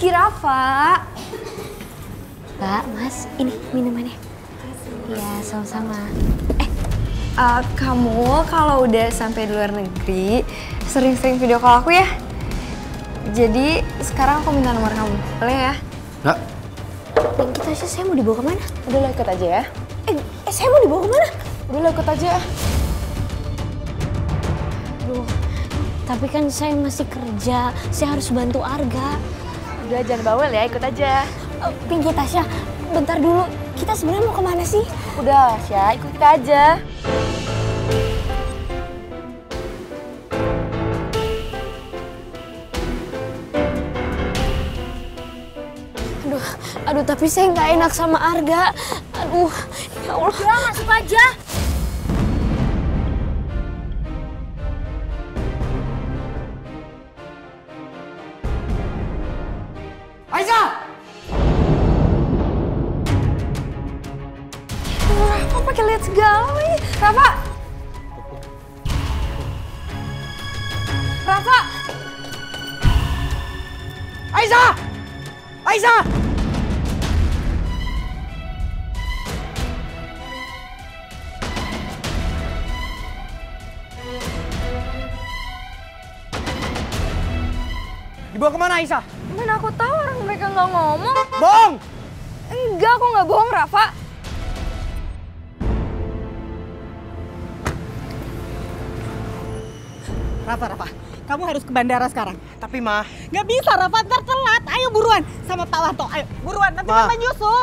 Rizky Rafa. Mbak, Mas, ini minumannya. Iya, sama-sama. Kamu kalau udah sampai di luar negeri, sering-sering video call aku ya. Jadi sekarang aku minta nomor kamu, boleh ya? Nggak. Dan kita sih, saya mau dibawa kemana? Udah lo ikut aja ya. Saya mau dibawa kemana? Udah lo ikut aja. Aduh, tapi kan saya masih kerja, saya harus bantu Arga. Udah jangan bawel ya, ikut aja. Pinky, Tasya, bentar dulu. Kita sebenarnya mau kemana sih? Udah, Tasya, ikut kita aja. Aduh, tapi saya nggak enak sama Arga. Aduh, ya Allah. Udah, masuk aja. Aisyah! Rafa pakai lihat segala nih. Rafa! Rafa! Aisyah! Aisyah! Dibawa kemana Aisyah? Mana aku tahu orang mereka nggak ngomong. Bohong! Enggak, aku nggak bohong, Rafa. Rafa, kamu harus ke bandara sekarang. Tapi Ma... Nggak bisa, Rafa, ntar telat. Ayo buruan, sama Pak Wanto. Ayo, buruan, nanti Mama nyusul.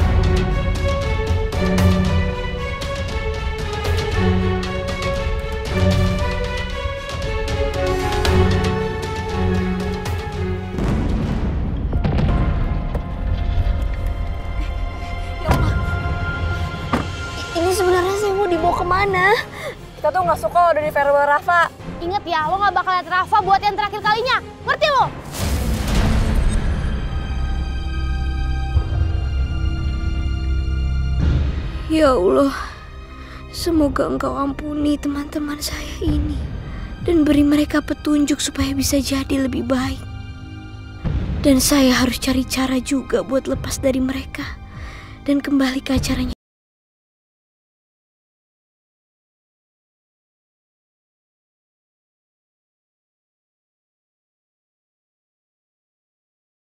Ya Allah. Ini sebenarnya saya mau dibawa kemana? Kita tuh nggak suka udah di farewell Rafa. Ingat ya, lo nggak bakal lihat Rafa buat yang terakhir kalinya. Ngerti lo? Ya Allah, semoga Engkau ampuni teman-teman saya ini dan beri mereka petunjuk supaya bisa jadi lebih baik. Dan saya harus cari cara juga buat lepas dari mereka dan kembali ke acaranya.